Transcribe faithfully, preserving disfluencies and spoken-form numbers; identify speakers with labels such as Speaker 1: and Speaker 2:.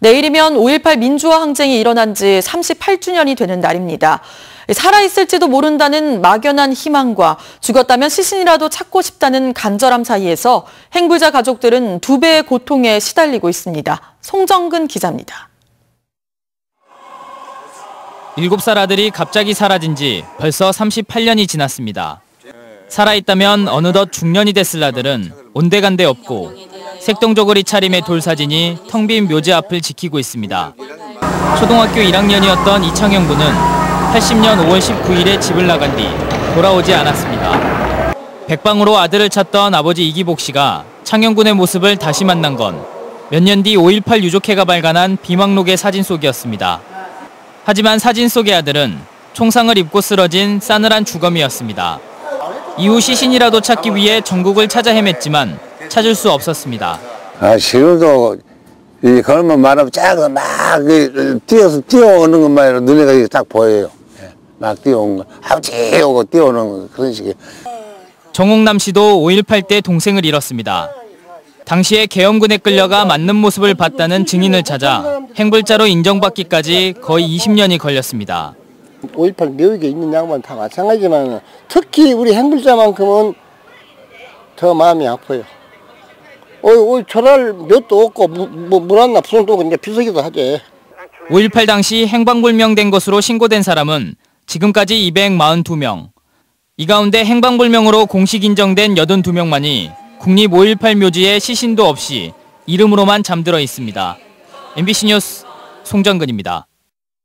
Speaker 1: 내일이면 오일팔 민주화 항쟁이 일어난 지 삼십팔 주년이 되는 날입니다. 살아있을지도 모른다는 막연한 희망과 죽었다면 시신이라도 찾고 싶다는 간절함 사이에서 행불자 가족들은 두 배의 고통에 시달리고 있습니다. 송정근 기자입니다.
Speaker 2: 일곱 살 아들이 갑자기 사라진 지 벌써 삼십팔 년이 지났습니다. 살아있다면 어느덧 중년이 됐을 아들은 온데간데 없고 색동저고리 차림의 돌사진이 텅 빈 묘지 앞을 지키고 있습니다. 초등학교 일 학년이었던 이창영 군은 팔십 년 오월 십구일에 집을 나간 뒤 돌아오지 않았습니다. 백방으로 아들을 찾던 아버지 이기복 씨가 창영 군의 모습을 다시 만난 건 몇 년 뒤 오일팔 유족회가 발간한 비망록의 사진 속이었습니다. 하지만 사진 속의 아들은 총상을 입고 쓰러진 싸늘한 주검이었습니다. 이후 시신이라도 찾기 위해 전국을 찾아 헤맸지만 찾을 수 없었습니다.
Speaker 3: 아, 지금도 이 걸음만 말하면 작아서 막 뛰어서 뛰어오는 것만 눈에 딱 보여요. 막 뛰어온 거, 아버지 오고 뛰어오는 거 그런 식의.
Speaker 2: 정옥남 씨도 오일팔 때 동생을 잃었습니다. 당시에 계엄군에 끌려가 맞는 모습을 봤다는 증인을 찾아 행불자로 인정받기까지 거의 이십 년이 걸렸습니다.
Speaker 4: 오일팔 묘역에 있는 양반 다 마찬가지지만 특히 우리 행불자만큼은 더 마음이 아파요. 어, 철할 묘도 없고 물 안 나 부성도 없고 이제 비서기도 하지.
Speaker 2: 오일팔 당시 행방불명된 것으로 신고된 사람은 지금까지 이백사십이 명. 이 가운데 행방불명으로 공식 인정된 팔십이 명만이 국립 오일팔 묘지에 시신도 없이 이름으로만 잠들어 있습니다. 엠비씨 뉴스 송정근입니다.